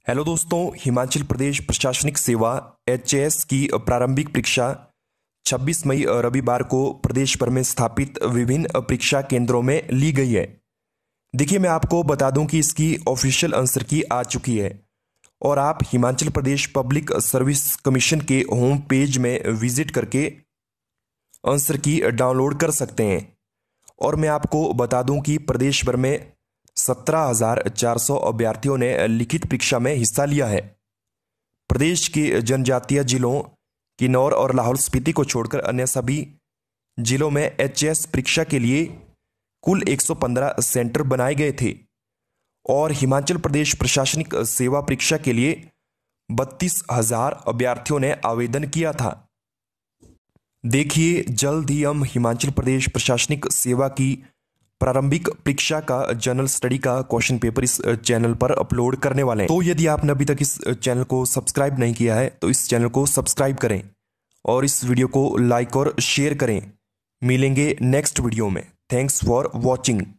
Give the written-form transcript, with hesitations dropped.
Hello दोस्तों, हिमाचल प्रदेश प्रशासनिक सेवा एचएएस की प्रारंभिक परीक्षा 26 मई रविवार को प्रदेश भर में स्थापित विभिन्न परीक्षा केंद्रों में ली गई है। देखिए, मैं आपको बता दूं कि इसकी ऑफिशियल आंसर की आ चुकी है और आप Himachal Pradesh public service commission के होम पेज में विजिट करके आंसर की डाउनलोड कर सकते हैं। और मैं आपको बता दूं कि प्रदेश भर में 17,400 अभ्यर्थियों ने लिखित परीक्षा में हिस्सा लिया है। प्रदेश के जनजातीय जिलों किन्नौर और लाहौल स्पीति को छोड़कर अन्य सभी जिलों में एचएएस परीक्षा के लिए कुल 115 सेंटर बनाए गए थे और हिमाचल प्रदेश प्रशासनिक सेवा परीक्षा के लिए 32,000 अभ्यर्थियों ने आवेदन किया था। देखिए, जल्द ही हम हिमाचल प्रदेश प्रशासनिक सेवा की प्रारंभिक परीक्षा का जनरल स्टडी का क्वेश्चन पेपर इस चैनल पर अपलोड करने वाले हैं। तो यदि आपने अभी तक इस चैनल को सब्सक्राइब नहीं किया है तो इस चैनल को सब्सक्राइब करें और इस वीडियो को लाइक और शेयर करें। मिलेंगे नेक्स्ट वीडियो में। Thanks for watching.